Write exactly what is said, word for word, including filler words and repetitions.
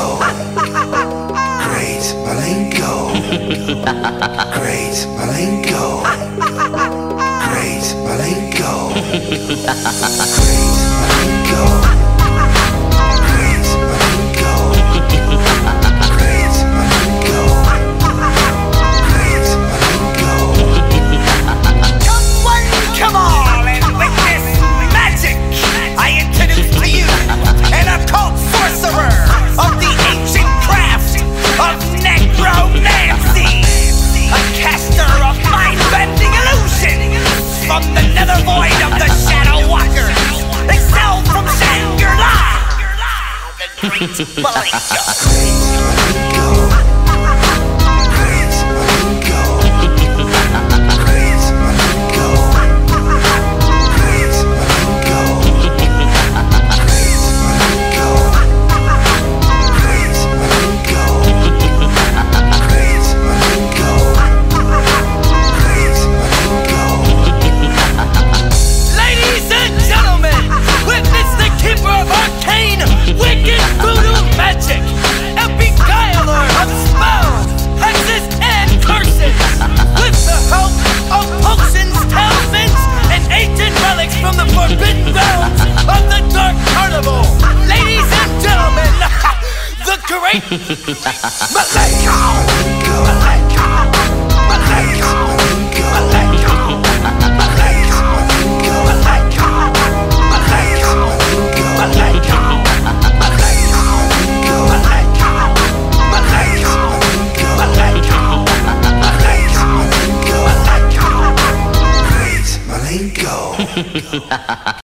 Malenko. Great Malenko. Great Malenko. Great Malenko. Great Malenko. Great Malenko. Great Malenko. Great Malenko. Come one, come all, and witness magic. I introduce to you an occult sorcerer of the ancient craft of necromancy, a caster of mind-bending illusion from the nether void of the Shadow Walker, excelled from Shangri-La, the Great Malenko. From the forbidden realms of the Dark Carnival, ladies and gentlemen, the Great Malenko!